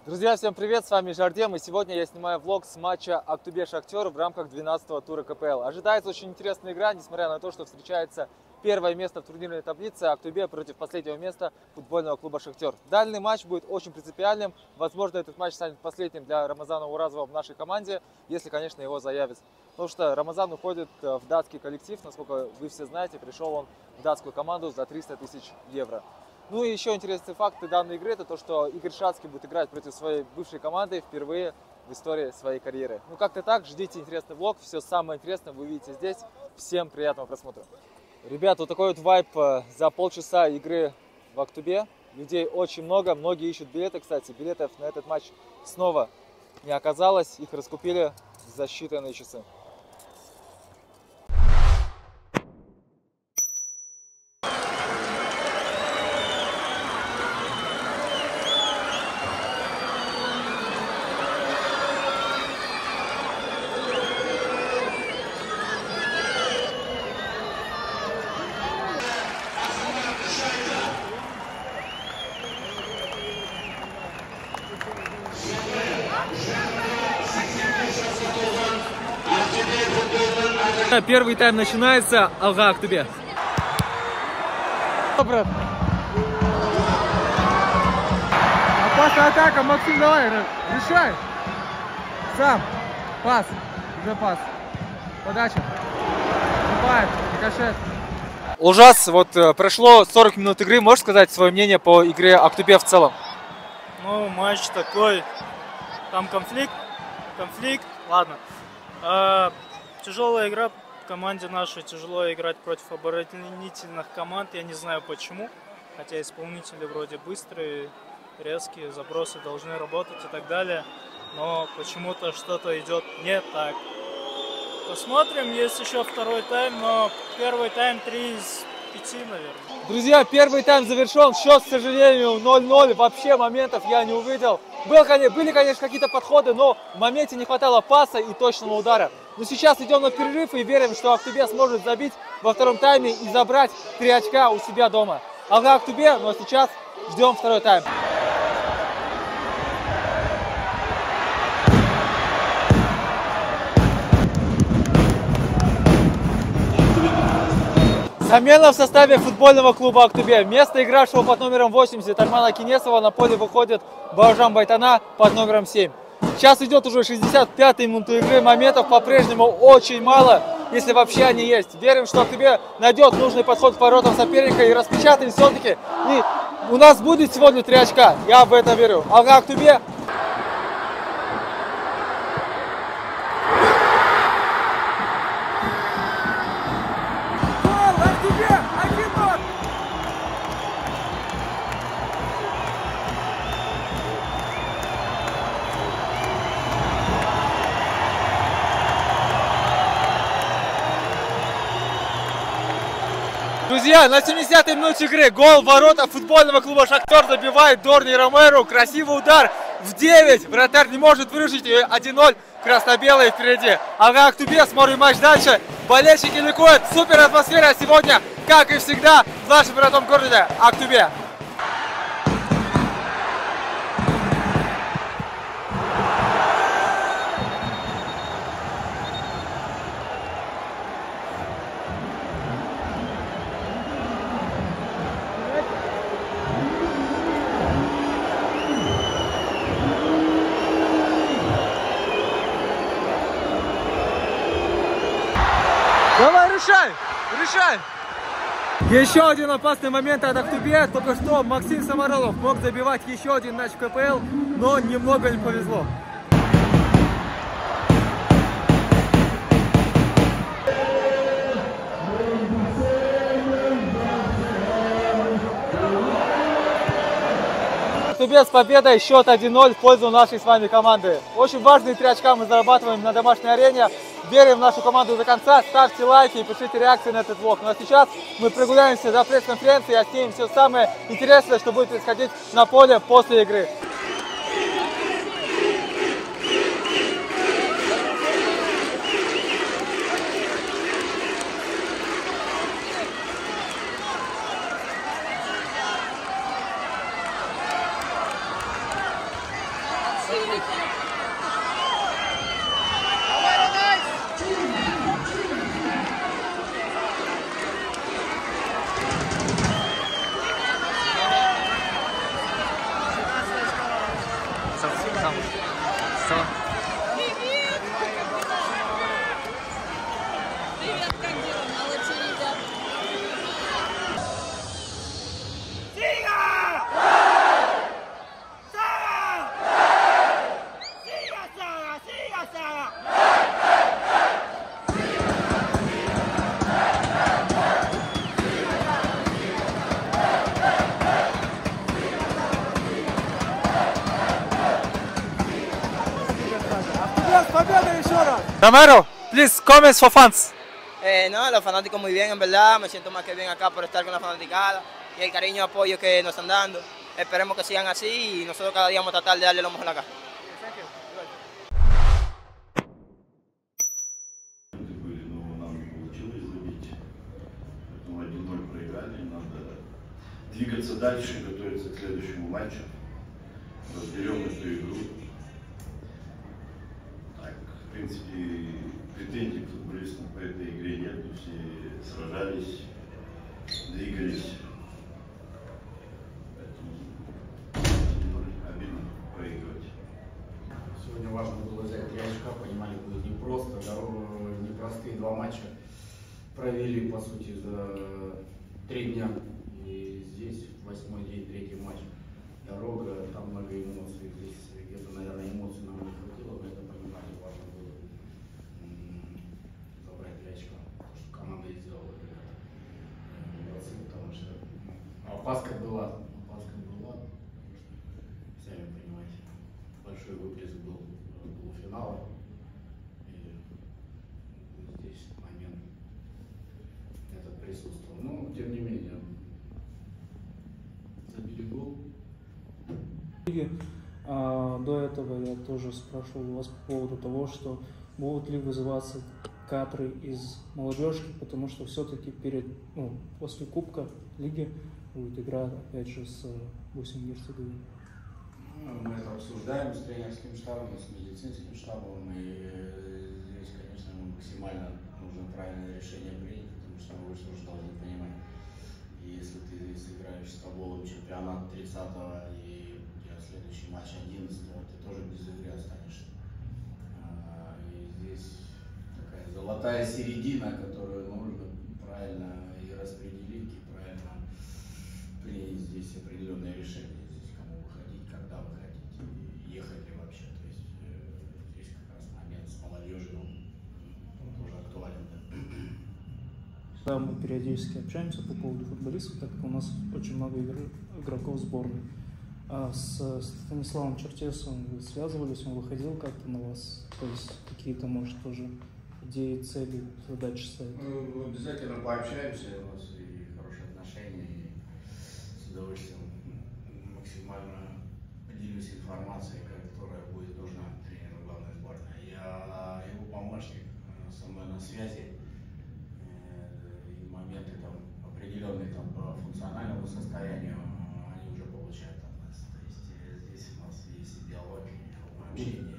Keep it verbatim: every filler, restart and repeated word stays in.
Друзья, всем привет, с вами Жардем, и сегодня я снимаю влог с матча Актобе-Шахтер в рамках двенадцатого тура ка пэ эл. Ожидается очень интересная игра, несмотря на то, что встречается первое место в турнирной таблице Актобе против последнего места футбольного клуба Шахтер. Данный матч будет очень принципиальным, возможно, этот матч станет последним для Рамазана Уразова в нашей команде, если, конечно, его заявят. Потому что Рамазан уходит в датский коллектив, насколько вы все знаете, пришел он в датскую команду за триста тысяч евро. Ну и еще интересный факт данной игры, это то, что Игорь Шацкий будет играть против своей бывшей команды впервые в истории своей карьеры. Ну как-то так, ждите интересный влог, все самое интересное вы увидите здесь. Всем приятного просмотра. Ребят, вот такой вот вайп за полчаса игры в Актобе. Людей очень много, многие ищут билеты, кстати. Билетов на этот матч снова не оказалось, их раскупили за считанные часы. Первый тайм начинается. Алга Актобе. Брат. Опасная атака, Максим, давай, решай. Сам. Пас. Уже пас. Подача. Наступает. Рикошет. Ужас, вот прошло сорок минут игры. Можешь сказать свое мнение по игре Актобе в целом? Ну, матч такой. Там конфликт. Конфликт. Ладно. А, тяжелая игра. Команде нашей тяжело играть против оборонительных команд. Я не знаю почему. Хотя исполнители вроде быстрые, резкие, забросы должны работать и так далее. Но почему-то что-то идет не так. Посмотрим, есть еще второй тайм, но первый тайм три из пяти, наверное. Друзья, первый тайм завершен. Счет, к сожалению, ноль ноль. Вообще моментов я не увидел. Был, были, конечно, какие-то подходы, но в моменте не хватало паса и точного удара. Но сейчас идем на перерыв и верим, что Актобе сможет забить во втором тайме и забрать три очка у себя дома. Алга Актобе, но сейчас ждем второй тайм. Замена в составе футбольного клуба Актобе. Вместо игравшего под номером восемьдесят Армана Кинесова на поле выходит Бауыржан Байтана под номером семь. Сейчас идет уже шестьдесят пятая минута игры, моментов по-прежнему очень мало, если вообще они есть. Верим, что Актобе найдет нужный подход к воротам соперника и распечатает все-таки. И у нас будет сегодня три очка, я в это верю. Алга Актобе. Друзья, на семидесятой минуте игры гол в ворота футбольного клуба Шахтер забивает Дорни Ромеро. Красивый удар в девять. Вратарь не может выручить, один ноль. Красно-белые впереди. Алга Актобе, смотрим матч дальше. Болельщики ликуют. Супер атмосфера сегодня, как и всегда, в нашем родном городе Актобе. Давай, решай! Решай! Еще один опасный момент от Актобе. Только что Максим Самаролов мог забивать еще один мяч в ка пэ эл, но немного не повезло. Актобе с победой, счет один ноль в пользу нашей с вами команды. Очень важные три очка мы зарабатываем на домашней арене. Верим в нашу команду до конца. Ставьте лайки и пишите реакции на этот влог. Ну а сейчас мы прогуляемся за пресс-конференцией, отснимем все самое интересное, что будет происходить на поле после игры. конфликт. Привет, как дела? Молодцы, ребят. Победа еще раз! Romero, please comments for fans. Eh, no, los fanáticos muy bien, en verdad. Me siento más que bien acá por estar con la fanaticada y el cariño y apoyo que nos están dando. Esperemos que sigan así y nosotros cada día vamos a tratar de darle lo mejor acá. Были, но нам не получилось забить. Поэтому один ноль проиграли. Надо двигаться дальше, готовиться к следующему матчу. Разберем эту игру. Так, в принципе, претензий к футболистам по этой игре нет. Все сражались, двигались. Поэтому обидно проигрывать. Сегодня важно было взять три очка, понимали, будет непросто, дорогу, непростые два матча провели, по сути, за три дня. И здесь восьмой день, третий матч. Дорога, там много эмоций. Здесь где-то, наверное, эмоций нам не хватило, но это понимали, важно было забрать три очка, потому что команда и сделала это. Молодцы, потому что опаска была, опаска была, сами понимаете. Большой выплеск был полуфинала. И здесь момент этот присутствовал. Но, тем не менее, забили гол. А, до этого я тоже спрашивал вас по поводу того, что будут ли вызываться кадры из молодежки, потому что все-таки перед, ну, после Кубка Лиги будет игра, опять же, с Боснийской Герцеговиной. Мы это обсуждаем с тренерским штабом, с медицинским штабом, и здесь, конечно, максимально нужно правильное решение принять, потому что вы же тоже должны понимать, если ты сыграешь с Тоболом чемпионат тридцатого и у тебя следующий матч одиннадцатого, ты тоже без игры останешься. И здесь такая золотая середина, которую нужно правильно и распределить, и правильно принять здесь определенные решения. Кому выходить, когда выходить, ехать ли вообще. То есть э, здесь как раз момент с молодежью, он тоже актуален. Да, мы периодически общаемся по поводу футболистов, так как у нас очень много игр, игроков сборной. А с Станиславом Черчесовым вы связывались, он выходил как-то на вас? То есть какие-то, может, тоже идеи, цели, задачи ставить? Ну, обязательно пообщаемся, у нас и хорошие отношения, и с удовольствием максимально поделюсь информацией, которая будет нужна тренеру главной сборной. Я его помощник, со мной на связи, и моменты там определенные там по функциональному состоянию они уже получают от нас. То есть здесь у нас есть диалог, общение.